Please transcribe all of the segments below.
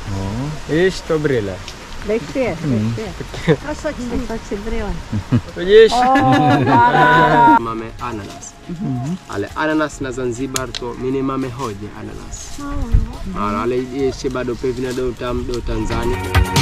ايش تبريله Lektie. Mamy ananas. Ale ananas na Zanzibar to mimi mamy hoje ananas. Ale jeszcze bado pewnie do Tanzania.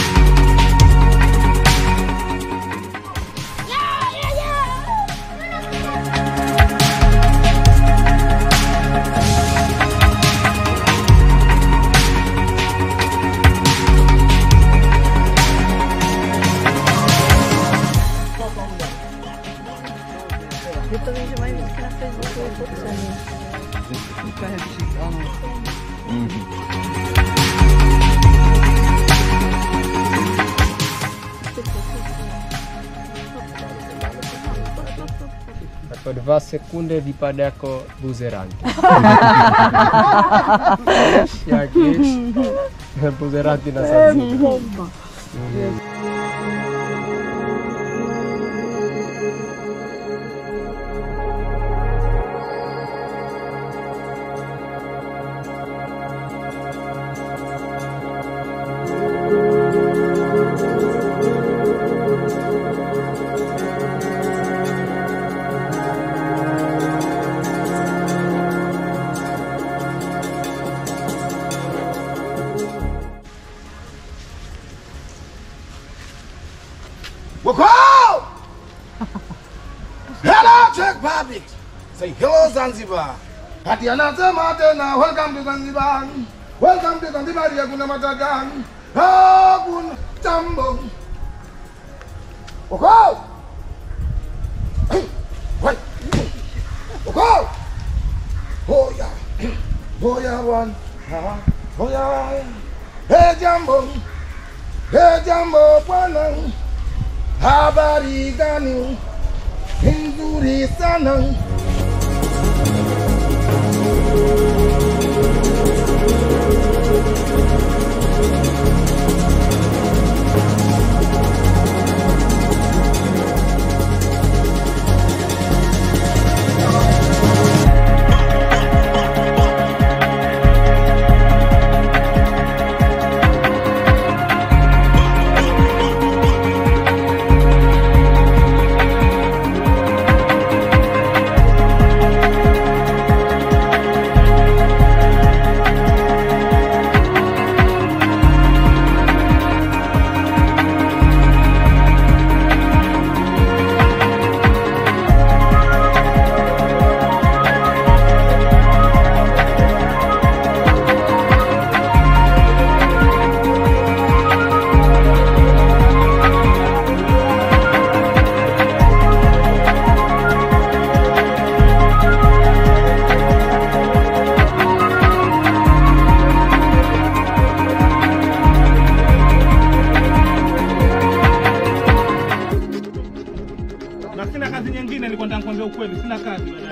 Po 2 sekundy wypada jako buzeranty. Jak jest buzeranty na Zanzibar. Hello, Czech Republic. Say hello, Zanzibar. Hatiana Matena, welcome to Zanzibar. Welcome to Zanzibar, Yaguna Matagang. Hagun Jambo. Wako! Wait. Wako! Hoya. Hoya one. Hoya. Hey Jambo. Hey Jambo, Panang. Habari gani? Nzuri sana. Sina kazi nyingine, nilikuwa nataka kuambia ukweli, sina kazi.